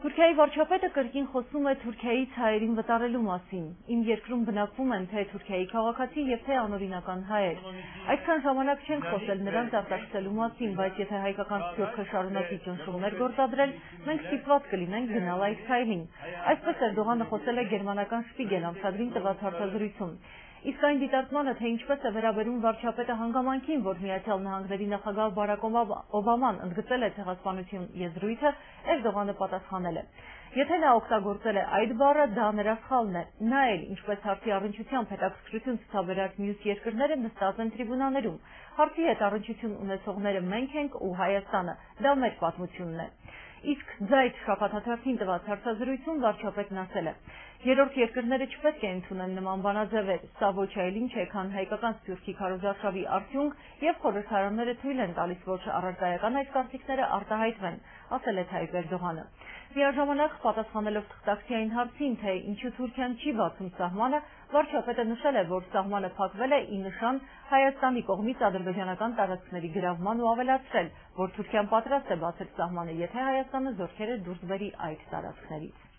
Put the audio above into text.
Թուրքիայի վարչապետը կրկին խոսում է Թուրքիայից հայերին վտարելու մասին։ Իմ երկրում բնակվում են թե Թուրքիայի քաղաքացի և թե անօրինական հայեր։ Այդքան ժամանակ չենք խոսել նրանց արտաքսելու մասին, բայց եթե հայկական սփյուռքը շարունակի ճնշումներ գործադրել, մենք ստիպված կլինենք գնալ այդ քայլին։ Այսպես Էրդողանը խոսել է գերմանական Շպիգել ամսագրին տված հարցազրույցում։ Իսկ այն դիտարկմանը, թե ինչպես է վերաբերում վարչապետը հանգամանքին, որ Միացյալ Նահանգների նախագահ Բարակ Օբաման ընդգծել է ցեղասպանություն եզրույթը, Էրդողանը պատասխանել է. Եթե նա օգտագործել է այդ բառը, դա նրա սխալն է։ Նա էլ, ինչպես հարցի առնչությամբ հետաքրքրություն ցուցաբերած մյուս երկրները նստած են տրիբունաներում։ Հարցի հետ առնչություն ունեցողները մենք ենք ու Հայաստանը, դա մեր պատմությունն է։ Իսկ Ձայթ շաբաթաթերթին տված հարցազրույցում վարչապետն ասել է. երրորդ երկրները չպետք է ընդունեն նման բանաձևեր, սա ոչ այլ ինչ է, քան հայկական սփյուռքի քարոզարշավի արդյունք և խորհրդարանները թույլ են տալիս, որ առարկայական այս կարծիքները արտահայտվեն, ասել է Թայիպ Էրդողանը։ Միաժամանակ պատասխանելով թղթակցի այն հարցին, թե ինչու Թուրքիան չի բացում սահմանը, վարչապետը նշել է, որ սահմանը փակվել է ի նշան Հայաստանի կողմից ադրբեջանական տարածքների գրավման ու ավելացրել, որ Թուրքիան պատրաստ է բացել սահմանը, եթե Հայաստանը զորքերը դուրս բերի այդ տարածքներից։